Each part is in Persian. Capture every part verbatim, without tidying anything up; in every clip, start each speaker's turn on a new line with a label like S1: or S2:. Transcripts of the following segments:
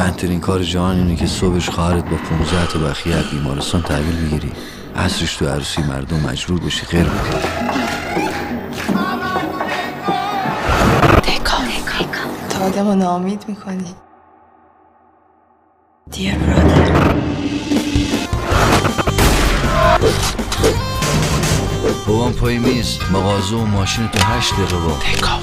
S1: گندترین کار جهان اینه که صبحش خواهرت با پونزده تا بخیه از بیمارستان تحویل بگیری، عصرش تو عروسی مردم مجبور بشی غیر بکنی.
S2: تا آدم رو ناامید میکنی. Dear brother.
S1: بابام پای میز مغازه و ماشین تو هشت دقیقه با
S3: تکا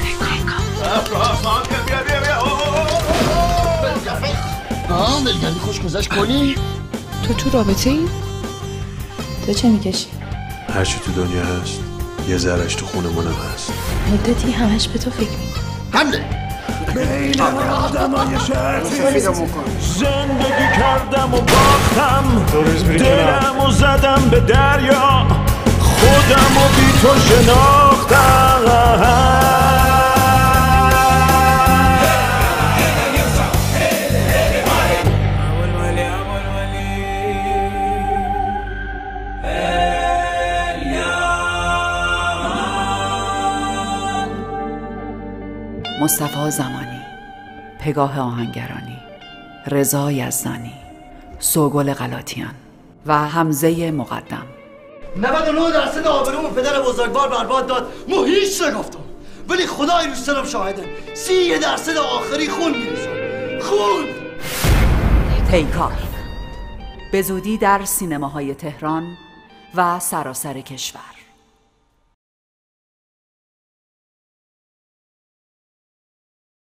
S3: آه دلگردی خوش گذشت کنی؟
S2: تو تو رابطه ای؟ تو چه میکشی؟
S4: هرچی تو دنیا هست یه ذره‌اش تو خونمونم هست.
S2: مدتی همش به تو فکر میکنم.
S3: حمله
S5: بین آدمای شرطی زندگی کردم و باختم، دلم و زدم به دریا، خودم و بی تو شناختم.
S6: مصطفی زمانی، پگاه آهنگرانی، رضا یزدانی، سوگل غلاطیان و حمزه مقدم.
S3: نود و نه درصد آبروم پدر بزرگوار برباد داد، ما هیچ نگفتم، ولی خدای روش سرم شاهده سی درصد آخری خون میریزم. خون
S6: تیکا به زودی در سینماهای تهران و سراسر کشور.